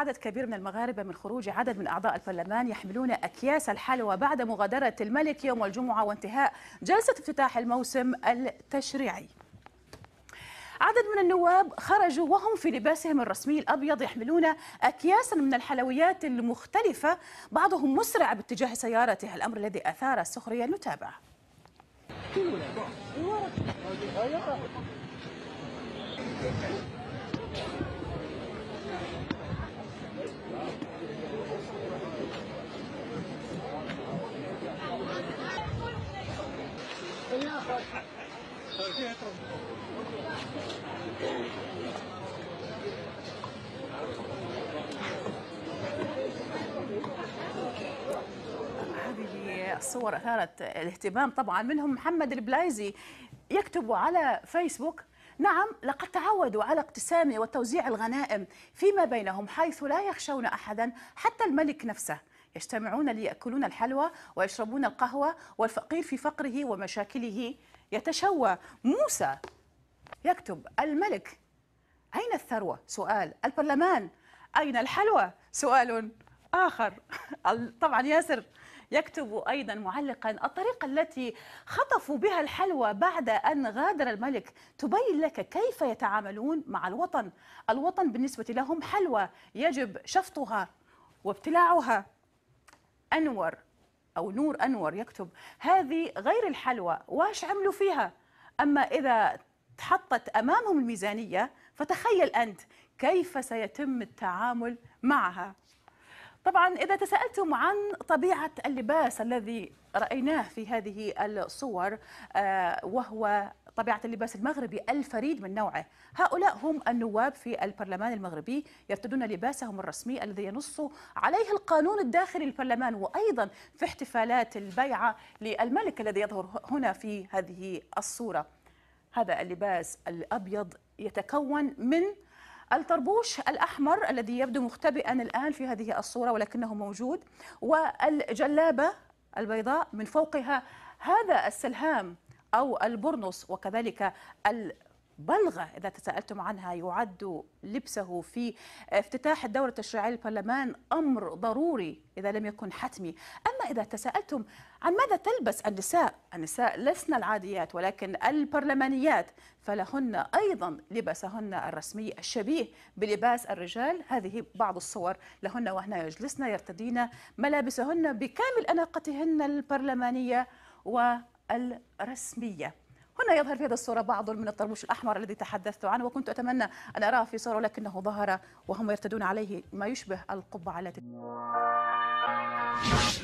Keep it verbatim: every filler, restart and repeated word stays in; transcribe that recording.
عدد كبير من المغاربة من خروج عدد من أعضاء البرلمان يحملون أكياس الحلوى بعد مغادرة الملك يوم الجمعة وانتهاء جلسة افتتاح الموسم التشريعي. عدد من النواب خرجوا وهم في لباسهم الرسمي الأبيض يحملون أكياسا من الحلويات المختلفة، بعضهم مسرع باتجاه سيارته، الأمر الذي أثار السخرية. نتابع. هذه الصور أثارت الاهتمام طبعا، منهم محمد البلايزي يكتب على فيسبوك: نعم، لقد تعودوا على اقتسام وتوزيع الغنائم فيما بينهم حيث لا يخشون أحدا حتى الملك نفسه، يجتمعون ليأكلون الحلوى ويشربون القهوة، والفقير في فقره ومشاكله يتشوى. موسى يكتب: الملك أين الثروة؟ سؤال. البرلمان أين الحلوى؟ سؤال آخر. طبعا ياسر يكتب أيضا معلقا: الطريقة التي خطفوا بها الحلوى بعد أن غادر الملك تبين لك كيف يتعاملون مع الوطن. الوطن بالنسبة لهم حلوى يجب شفطها وابتلاعها. أنور أو نور أنور يكتب: هذه غير الحلوى، واش عملوا فيها؟ أما إذا تحطت أمامهم الميزانية فتخيل أنت كيف سيتم التعامل معها. طبعا إذا تساءلتم عن طبيعة اللباس الذي رأيناه في هذه الصور، وهو طبيعة اللباس المغربي الفريد من نوعه، هؤلاء هم النواب في البرلمان المغربي يرتدون لباسهم الرسمي الذي ينص عليه القانون الداخلي للبرلمان، وأيضا في احتفالات البيعة للملك الذي يظهر هنا في هذه الصورة. هذا اللباس الأبيض يتكون من الطربوش الأحمر الذي يبدو مختبئا الآن في هذه الصورة ولكنه موجود، والجلابة البيضاء من فوقها هذا السلهام أو البرنس، وكذلك البلغة إذا تساءلتم عنها يعد لبسه في افتتاح الدورة التشريعية للبرلمان أمر ضروري إذا لم يكن حتمي. أما إذا تساءلتم عن ماذا تلبس النساء، النساء لسن العاديات ولكن البرلمانيات فلهن أيضا لباسهن الرسمي الشبيه بلباس الرجال. هذه بعض الصور لهن وهن يجلسن يرتدين ملابسهن بكامل أناقتهن البرلمانية والرسمية. هنا يظهر في هذه الصورة بعض من الطربوش الأحمر الذي تحدثت عنه، وكنت أتمنى أن أراه في صورة لكنه ظهر وهم يرتدون عليه ما يشبه القبعة التي